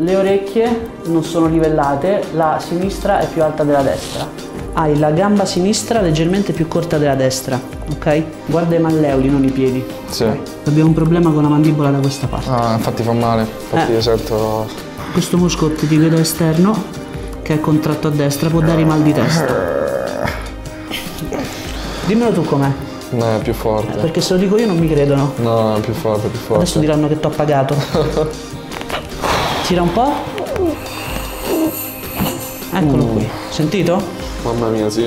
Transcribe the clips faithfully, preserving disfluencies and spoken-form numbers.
le orecchie non sono livellate, la sinistra è più alta della destra. Hai la gamba sinistra leggermente più corta della destra, ok? Guarda i malleoli, non i piedi. Sì. Okay. Abbiamo un problema con la mandibola da questa parte. Ah, infatti fa male, infatti eh. io sento... Questo muscolo che ti vedo esterno, che è contratto a destra, può dare mal di testa. Dimmelo tu com'è. No, è più forte. Eh, perché se lo dico io non mi credono. No, è più forte, più forte. Adesso diranno che t'ho pagato. Tira un po'. Eccolo mm. qui. Sentito? Mamma mia, sì.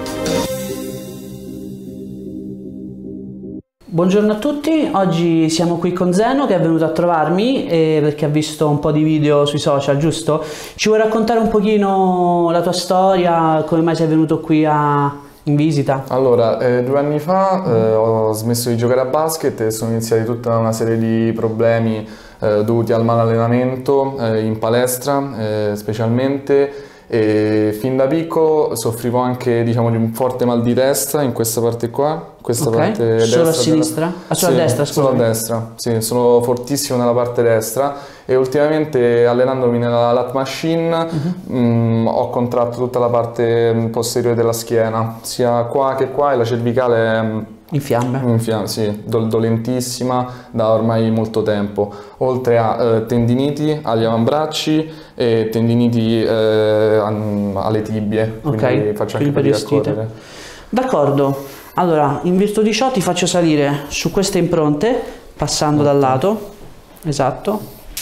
Buongiorno a tutti, oggi siamo qui con Zeno che è venuto a trovarmi eh, perché ha visto un po' di video sui social, giusto? Ci vuoi raccontare un pochino la tua storia, come mai sei venuto qui a... in visita? Allora, eh, due anni fa eh, ho smesso di giocare a basket e sono iniziati tutta una serie di problemi eh, dovuti al malallenamento eh, in palestra eh, specialmente, e fin da piccolo soffrivo anche, diciamo, di un forte mal di testa in questa parte qua, questa okay. parte destra. Solo a sinistra? Della... Ah, solo sì, a destra, scusa. Solo a destra, sì, sono fortissimo nella parte destra e ultimamente allenandomi nella lat machine uh-huh. mh, ho contratto tutta la parte posteriore della schiena, sia qua che qua, e la cervicale è in fiamme, in fiamme sì, do dolentissima da ormai molto tempo, oltre a eh, tendiniti agli avambracci e tendiniti eh, alle tibie, ok, quindi faccio anche fatica a correre. D'accordo, allora in virtù di ciò ti faccio salire su queste impronte passando okay. dal lato, esatto,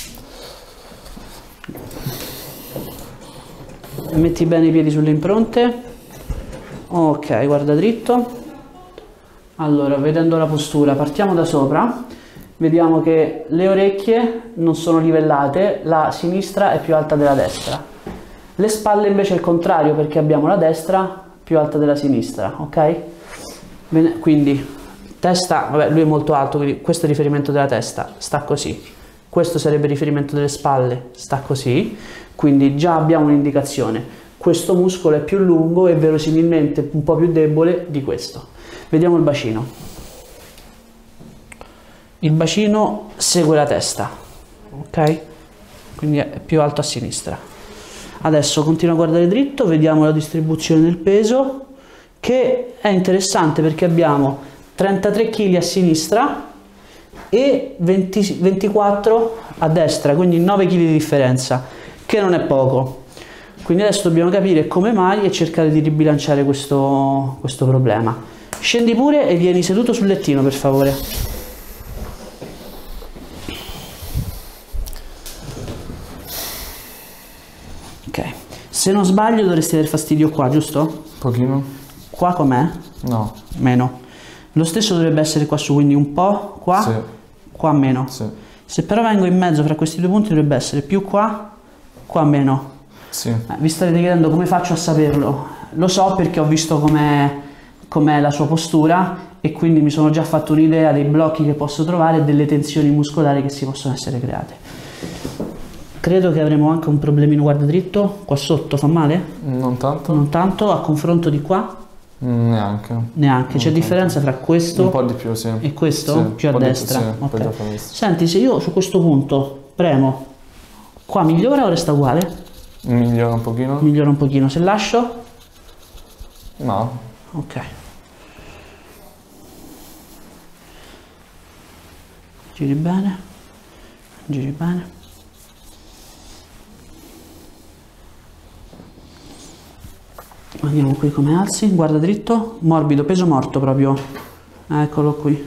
metti bene i piedi sulle impronte, ok, guarda dritto. Allora, vedendo la postura, partiamo da sopra, vediamo che le orecchie non sono livellate, la sinistra è più alta della destra. Le spalle invece è il contrario, perché abbiamo la destra più alta della sinistra, ok? Bene, quindi testa, vabbè, lui è molto alto, quindi questo è il riferimento della testa, sta così. Questo sarebbe il riferimento delle spalle, sta così, quindi già abbiamo un'indicazione. Questo muscolo è più lungo e verosimilmente un po' più debole di questo. Vediamo il bacino. Il bacino segue la testa, ok? Quindi è più alto a sinistra. Adesso continua a guardare dritto, vediamo la distribuzione del peso, che è interessante perché abbiamo trentatré chili a sinistra e venti, ventiquattro a destra, quindi nove chili di differenza, che non è poco. Quindi adesso dobbiamo capire come mai e cercare di ribilanciare questo, questo problema. Scendi pure e vieni seduto sul lettino, per favore. Ok. Se non sbaglio dovresti avere fastidio qua, giusto? Pochino. Qua com'è? No. Meno. Lo stesso dovrebbe essere qua su, quindi un po' qua, sì. qua meno. Sì. Se però vengo in mezzo fra questi due punti dovrebbe essere più qua, qua meno. Sì. Eh, vi starete chiedendo come faccio a saperlo? Lo so perché ho visto com'è com'è la sua postura e quindi mi sono già fatto un'idea dei blocchi che posso trovare e delle tensioni muscolari che si possono essere create. Credo che avremo anche un problemino, guarda dritto, qua sotto fa male? Non tanto. Non tanto, a confronto di qua? Neanche. Neanche, c'è differenza tra questo un po' di più, sì. e questo? Sì, più a destra? Più, sì, okay. più Senti, se io su questo punto premo, qua migliora o resta uguale? Migliora un pochino. Migliora un pochino, se lascio? No. Ok. Giri bene, giri bene. Vediamo qui come alzi, guarda dritto, morbido, peso morto proprio. Eccolo qui.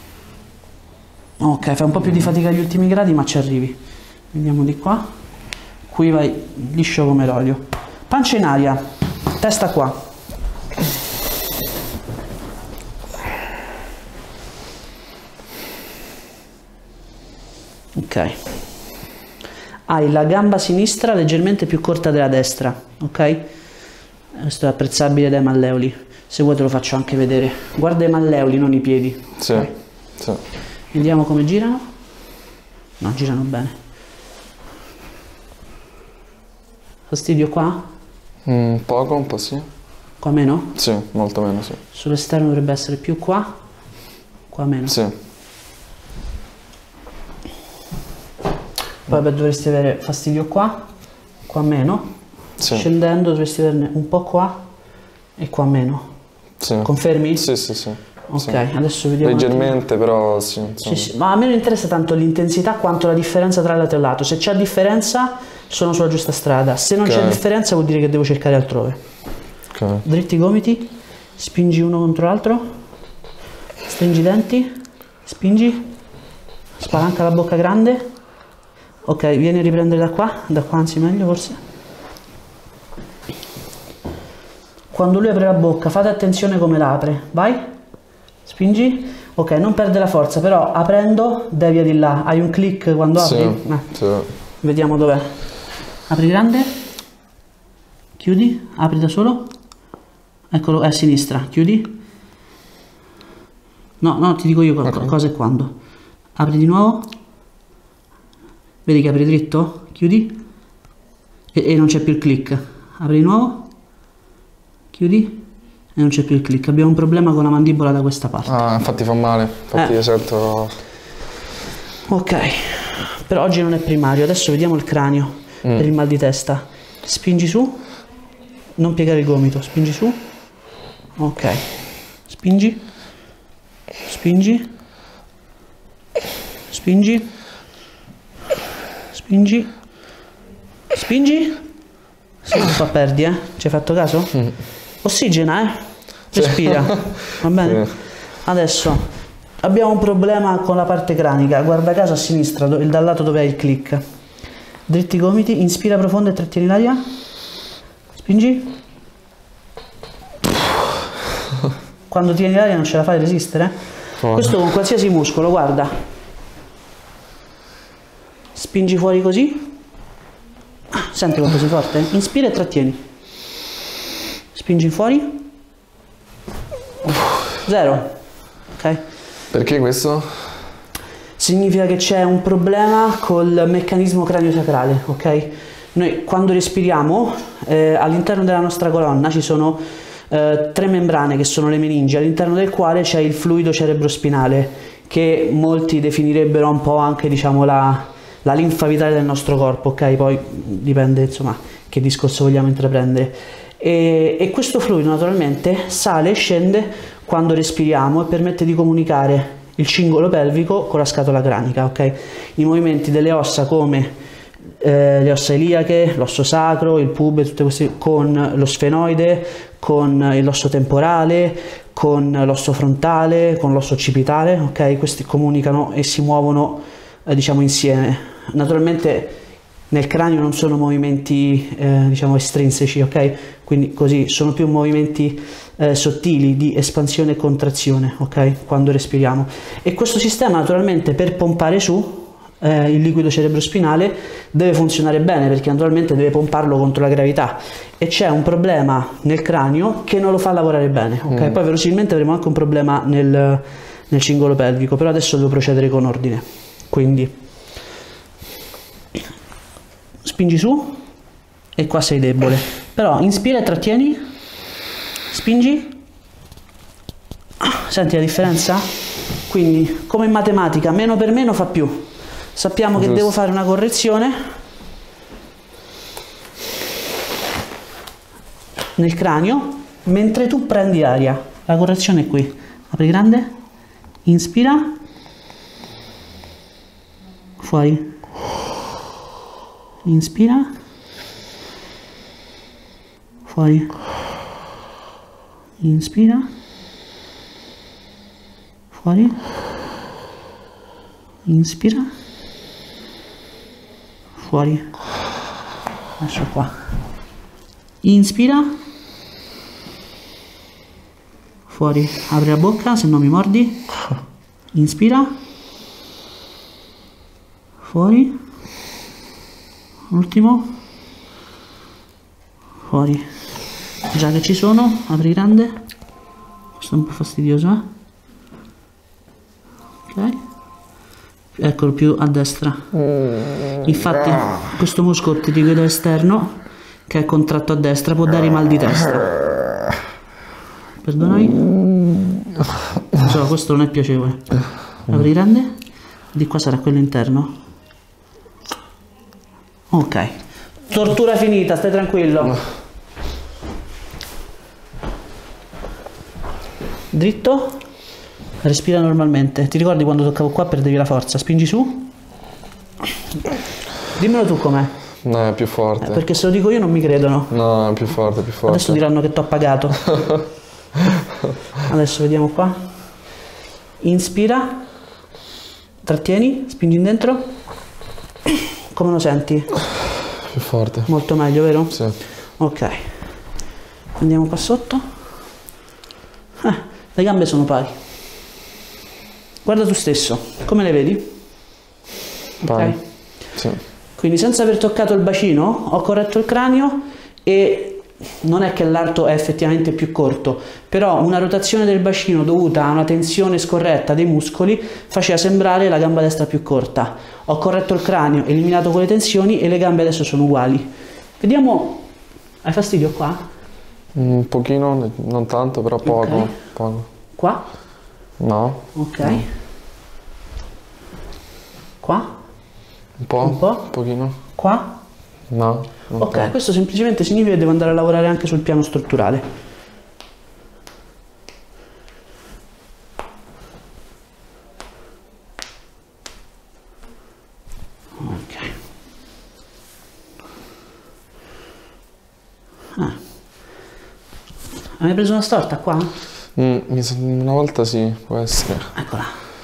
Ok, fai un po' più di fatica agli ultimi gradi, ma ci arrivi. Vediamo di qua. Qui vai liscio come l'olio. Pancia in aria, testa qua. Ok, hai la gamba sinistra leggermente più corta della destra, ok? Questo è apprezzabile dai malleoli, se vuoi te lo faccio anche vedere. Guarda i malleoli, non i piedi. Sì, okay. Sì. Vediamo come girano. No, girano bene. Fastidio qua? Mm, poco, un po' sì. Qua meno? Sì, molto meno, sì. Sull'esterno dovrebbe essere più qua, qua meno. Sì. Poi beh, dovresti avere fastidio qua, qua meno. Sì. Scendendo dovresti averne un po' qua e qua meno. Sì. Confermi? Sì, sì, sì. Ok, sì. Adesso vediamo. Leggermente, però sì, sì, sì. Ma a me non interessa tanto l'intensità quanto la differenza tra lato e lato. Se c'è differenza sono sulla giusta strada, se non okay. c'è differenza vuol dire che devo cercare altrove. Okay. Dritti i gomiti, spingi uno contro l'altro, stringi i denti, spingi, spalanca la bocca grande. Ok, vieni a riprendere da qua, da qua anzi meglio forse. Quando lui apre la bocca fate attenzione come l'apre, vai, spingi, ok, non perde la forza, però aprendo devia di là, hai un click quando apri? Sì, eh. sì. Vediamo dov'è, apri grande, chiudi, apri da solo, eccolo, è a sinistra, chiudi, no, no, ti dico io okay. cosa e quando, apri di nuovo, vedi che apri dritto, chiudi e, e non c'è più il click, apri di nuovo, chiudi e non c'è più il click. Abbiamo un problema con la mandibola da questa parte. Ah, infatti fa male, infatti eh. io sento... Ok, però oggi non è primario, adesso vediamo il cranio mm. per il mal di testa. Spingi su, non piegare il gomito, spingi su, ok, spingi, spingi, spingi, spingi, spingi, se no qua perdi, eh, ci hai fatto caso? Mm. Ossigena, eh? Respira, va bene? Sì. Adesso abbiamo un problema con la parte cranica, guarda caso a sinistra, il dal lato dove hai il click. Dritti i gomiti, inspira profondo e trattieni l'aria. Spingi. Quando tieni l'aria non ce la fai resistere? Oh. Questo con qualsiasi muscolo, guarda. Spingi fuori così. Senti quanto sei forte? Inspira e trattieni. Spingi fuori. Zero. Ok? Perché questo? Significa che c'è un problema col meccanismo cranio-sacrale, ok? Noi quando respiriamo, eh, all'interno della nostra colonna ci sono eh, tre membrane che sono le meningi, all'interno del quale c'è il fluido cerebrospinale, che molti definirebbero un po' anche, diciamo, la, la linfa vitale del nostro corpo, ok? Poi dipende, insomma, che discorso vogliamo intraprendere. E, e questo fluido naturalmente sale e scende quando respiriamo e permette di comunicare il cingolo pelvico con la scatola cranica, ok? I movimenti delle ossa come eh, le ossa iliache, l'osso sacro, il pube, tutte queste, con lo sfenoide, con l'osso temporale, con l'osso frontale, con l'osso occipitale, ok? Questi comunicano e si muovono eh, diciamo insieme. Naturalmente nel cranio non sono movimenti eh, diciamo estrinseci, ok? Quindi così sono più movimenti eh, sottili di espansione e contrazione, ok? Quando respiriamo. E questo sistema naturalmente per pompare su eh, il liquido cerebrospinale deve funzionare bene, perché naturalmente deve pomparlo contro la gravità, e c'è un problema nel cranio che non lo fa lavorare bene, ok? Mm. Poi verosimilmente avremo anche un problema nel, nel cingolo pelvico, però adesso devo procedere con ordine. Quindi spingi su e qua sei debole, però inspira e trattieni, spingi, senti la differenza? Quindi come in matematica meno per meno fa più, sappiamo Giusto. Che devo fare una correzione nel cranio mentre tu prendi aria, la correzione è qui, apri grande, inspira, fuori, inspira, fuori, inspira, fuori, inspira, fuori, adesso qua, inspira, fuori, apri la bocca se non mi mordi, inspira, fuori, ultimo, fuori. Già che ci sono, apri grande, questo è un po' fastidioso, eh? Ok, eccolo più a destra. Infatti questo muscolo pticoide esterno che è contratto a destra può dare mal di testa, perdonami, so, questo non è piacevole. Apri grande, di qua sarà quello interno, Ok. Tortura finita, stai tranquillo. Dritto. Respira normalmente. Ti ricordi quando toccavo qua perdevi la forza? Spingi su. Dimmelo tu com'è. No, è più forte. Eh, perché se lo dico io non mi credono. No, è più forte, più forte. Adesso diranno che ti ho pagato. Adesso vediamo qua. Inspira. Trattieni, spingi in dentro. Come lo senti? Più forte. Molto meglio, vero? Sì. Ok. Andiamo qua sotto. Eh, le gambe sono pari. Guarda tu stesso, come le vedi? Pari. Ok. Sì. Quindi senza aver toccato il bacino ho corretto il cranio e non è che l'arto è effettivamente più corto, però una rotazione del bacino dovuta a una tensione scorretta dei muscoli faceva sembrare la gamba destra più corta. Ho corretto il cranio, eliminato quelle tensioni e le gambe adesso sono uguali. Vediamo, hai fastidio qua? Un pochino, non tanto, però poco. Ok. Poco. Qua? No. Ok. No. Qua? Un po'? Un po'? Un pochino? Qua? No. non Ok, tanto. questo semplicemente significa che devo andare a lavorare anche sul piano strutturale. Ok. Ah. Hai preso una storta qua? Mm, mi sa- una volta sì, può essere. Eccola.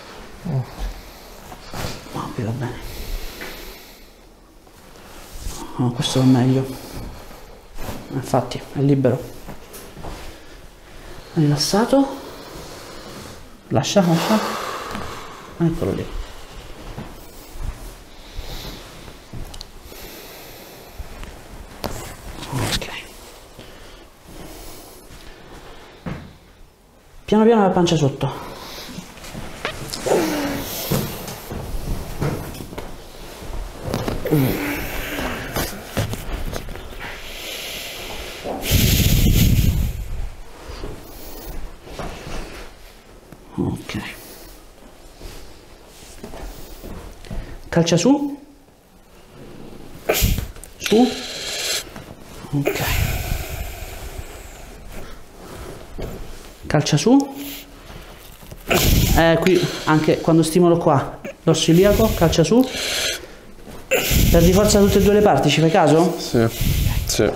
Oh, qui va bene. Oh, questo va meglio. Infatti, è libero. Rilassato. Lascia, lascia. Eccolo lì. Ok. Piano piano la pancia sotto. Ok. Calcia su. Su. Ok. Calcia su. Eh, qui anche quando stimolo qua l'osso iliaco, calcia su. Perdi forza da tutte e due le parti, ci fai caso? Sì. Sì.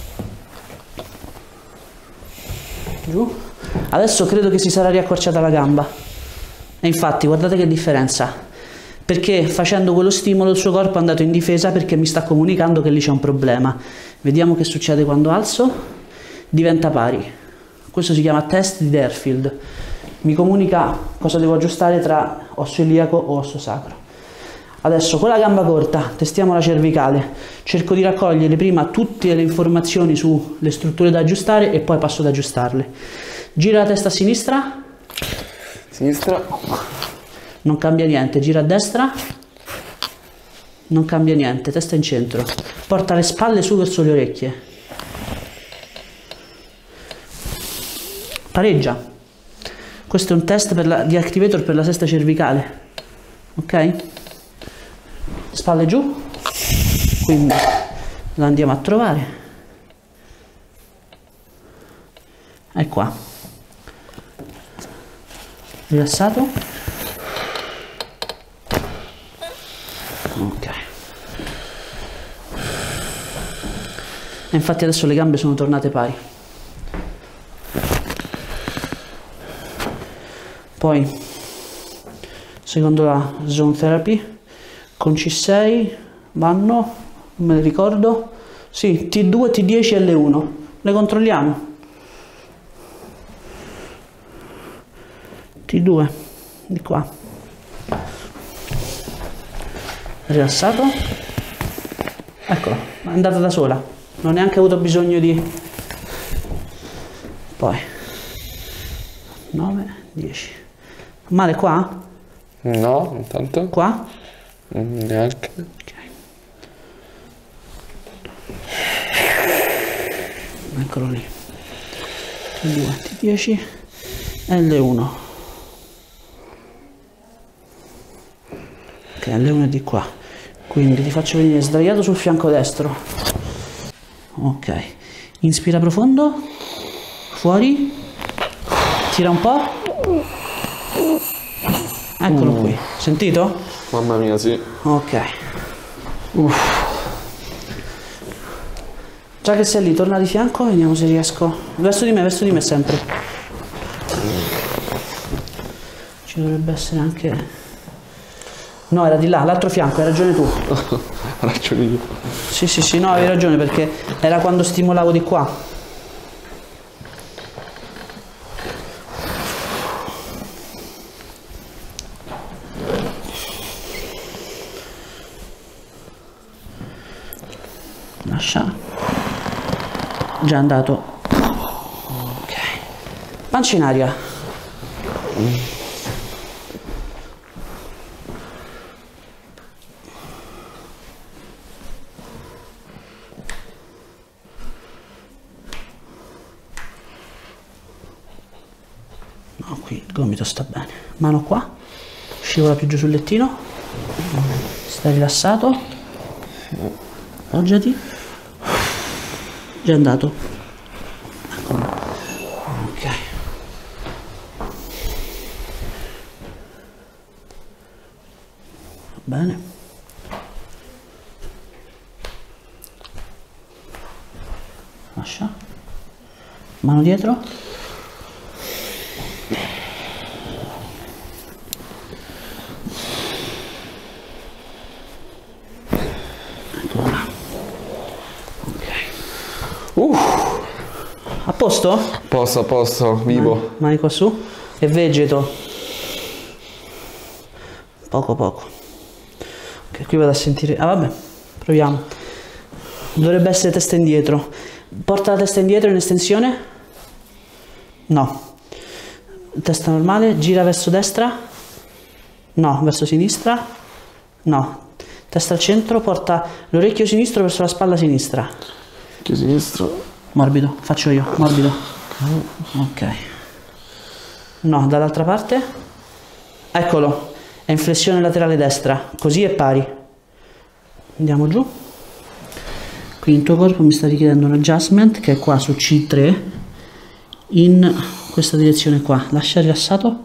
Giù. Adesso credo che si sarà riaccorciata la gamba. E infatti guardate che differenza. Perché facendo quello stimolo il suo corpo è andato in difesa perché mi sta comunicando che lì c'è un problema. Vediamo che succede quando alzo. Diventa pari. Questo si chiama test di Deerfield. Mi comunica cosa devo aggiustare tra osso iliaco o osso sacro. Adesso con la gamba corta testiamo la cervicale. Cerco di raccogliere prima tutte le informazioni sulle strutture da aggiustare e poi passo ad aggiustarle. Gira la testa a sinistra. Sinistra. Non cambia niente. Gira a destra. Non cambia niente. Testa in centro. Porta le spalle su verso le orecchie. Pareggia. Questo è un test per la, di activator per la sesta cervicale. Ok? Spalle giù. Quindi la andiamo a trovare. È qua. Rilassato. Ok. E infatti adesso le gambe sono tornate pari. Poi, secondo la zone therapy, con C sei vanno, non me ne ricordo, sì, T due, T dieci e L uno. Le controlliamo. T due, di qua. Rilassato. Eccola, è andata da sola. Non ho neanche avuto bisogno di... Poi. nove, dieci. Male qua? No, intanto. Qua? Mm, neanche. Ok. Eccolo lì. T due, T dieci, L uno. Ok, L uno è di qua. Quindi ti faccio venire sdraiato sul fianco destro. Ok, inspira profondo, fuori, tira un po'. Eccolo mm. qui, sentito? Mamma mia, sì. Ok. Uff. Già che sei lì, torna di fianco, vediamo se riesco. Verso di me, verso di me sempre. Ci dovrebbe essere anche... No, era di là, l'altro fianco, hai ragione tu. Hai ragione io. Sì, sì, sì, no, avevi ragione perché era quando stimolavo di qua. Lascia. Già andato. Ok. Pancia in aria. Mm. No, qui il gomito sta bene. Mano qua. Scivola più giù sul lettino. Stai rilassato. Appoggiati. Già andato. Eccolo. Ok. Va bene. Lascia. Mano dietro. Eccola. Ok. Uff. A posto? A posto, a posto, vivo. Mani, mani qua su e vegeto. Poco poco. Ok, qui vado a sentire. Ah vabbè, proviamo. Dovrebbe essere testa indietro. Porta la testa indietro in estensione. No. Testa normale, gira verso destra. No, verso sinistra. No. Testa al centro, porta l'orecchio sinistro verso la spalla sinistra. Orecchio sinistro. Morbido, faccio io, morbido. Ok. No, dall'altra parte. Eccolo, è in flessione laterale destra, così è pari. Andiamo giù. Qui il tuo corpo mi sta richiedendo un adjustment che è qua su C tre, in questa direzione qua. Lascia rilassato.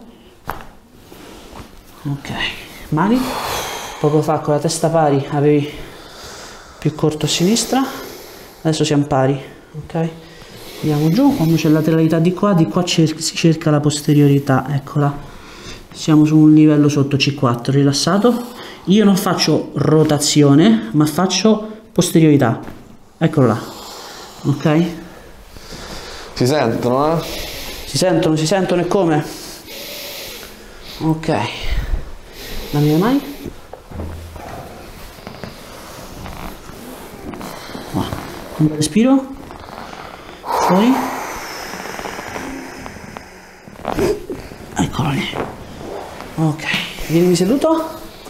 Ok. Mani. Poco fa con la testa pari avevi più corto a sinistra, adesso siamo pari. Ok, andiamo giù. Quando c'è lateralità di qua, di qua cer si cerca la posteriorità. Eccola, siamo su un livello sotto C quattro, rilassato. Io non faccio rotazione ma faccio posteriorità. Eccolo là. Ok, si sentono, eh? Si sentono, si sentono e come? Ok, dammi le mani. Un bel respiro. Fuori. Eccolo lì. Ok, vienimi seduto.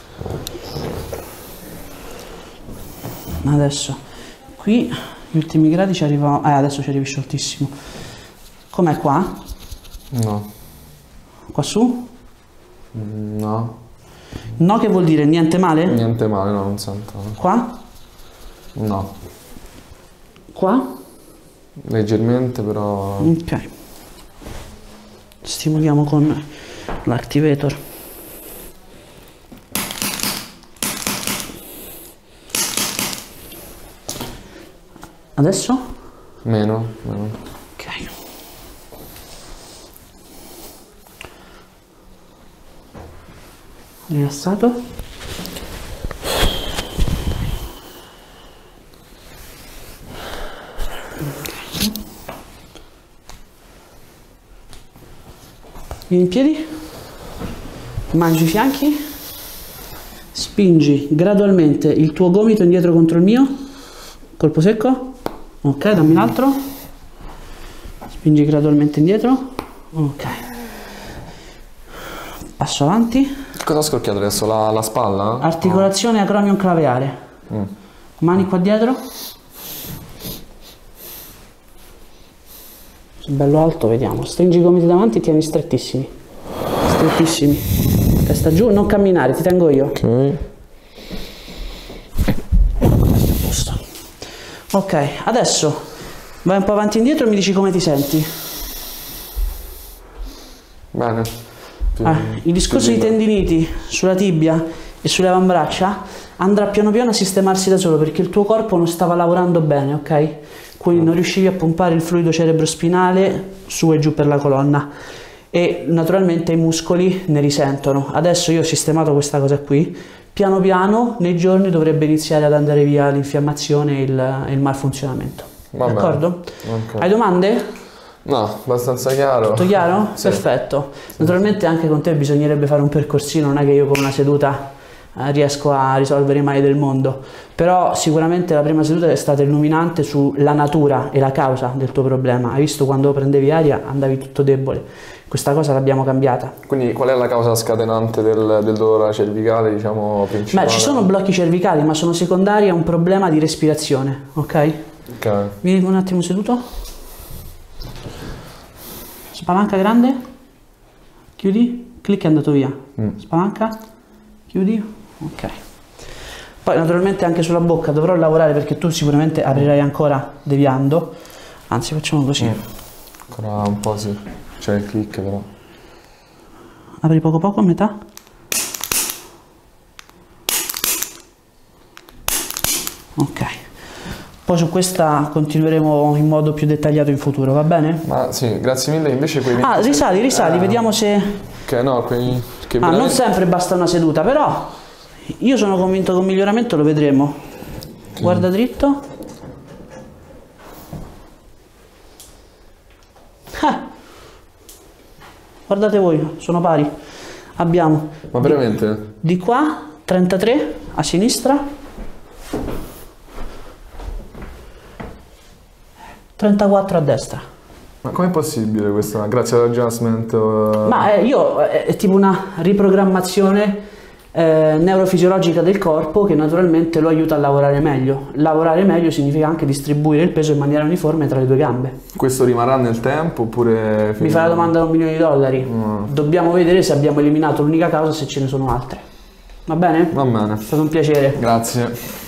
Adesso qui gli ultimi gradi ci arrivano. Eh, adesso ci arrivi scioltissimo. Com'è qua? No. Qua su? No. No, che vuol dire? Niente male? Niente male, no, non sento. Qua? No. Qua? Leggermente, però. Ok. Stimoliamo con l'activator. Adesso? Meno, meno. Ok. Rilassato. Vieni in piedi, mangi i fianchi, spingi gradualmente il tuo gomito indietro contro il mio, colpo secco, ok, dammi l'altro, spingi gradualmente indietro, ok, passo avanti. Cosa ho scocchiato adesso? La, la spalla? Articolazione acromion claveare, mm. Mani qua dietro, bello alto, vediamo, stringi i gomiti davanti e tieni strettissimi, strettissimi, testa giù, non camminare, ti tengo io. Ok. Ok, adesso vai un po' avanti e indietro e mi dici come ti senti. Bene. Ah, il discorso di tendiniti sulla tibia e sulle avambraccia andrà piano piano a sistemarsi da solo perché il tuo corpo non stava lavorando bene, ok? Quindi non riuscivi a pompare il fluido cerebrospinale su e giù per la colonna e naturalmente i muscoli ne risentono. Adesso io ho sistemato questa cosa qui, piano piano nei giorni dovrebbe iniziare ad andare via l'infiammazione e il, il malfunzionamento. D'accordo? Okay. Hai domande? No, abbastanza chiaro. Tutto chiaro? Sì. Perfetto. Naturalmente anche con te bisognerebbe fare un percorsino, non è che io con una seduta eh, riesco a risolvere i mali del mondo, però sicuramente la prima seduta è stata illuminante sulla natura e la causa del tuo problema. Hai visto quando prendevi aria andavi tutto debole, questa cosa l'abbiamo cambiata. Quindi qual è la causa scatenante del, del dolore cervicale, diciamo, principale? Beh, ci sono blocchi cervicali, ma sono secondari a un problema di respirazione, ok? Ok. Vieni un attimo seduto. Spalanca grande, chiudi, clic è andato via, mm. Spalanca, chiudi, ok. Poi naturalmente anche sulla bocca dovrò lavorare perché tu sicuramente aprirai ancora deviando, anzi facciamo così. Mm. Ancora un po' sì, c'è il clic però. Apri poco poco, a metà. Ok. Poi su questa continueremo in modo più dettagliato in futuro, va bene? Ma sì, grazie mille. Invece quei Ah, risali, risali, eh, vediamo se... Che no, quei... Che ah, veramente... non sempre basta una seduta, però io sono convinto che un miglioramento lo vedremo. Sì. Guarda dritto. Ah. Guardate voi, sono pari. Abbiamo... Ma veramente? Di, di qua, trentatré, a sinistra. trentaquattro a destra. Ma com'è possibile questa? Grazie all'adjustment? Uh... Ma eh, io è, è tipo una riprogrammazione eh, neurofisiologica del corpo che naturalmente lo aiuta a lavorare meglio. Lavorare meglio significa anche distribuire il peso in maniera uniforme tra le due gambe. Questo rimarrà nel tempo oppure... Mi fa la domanda da un milione di dollari. Mm. Dobbiamo vedere se abbiamo eliminato l'unica causa, se ce ne sono altre. Va bene? Va bene. È stato un piacere. Grazie.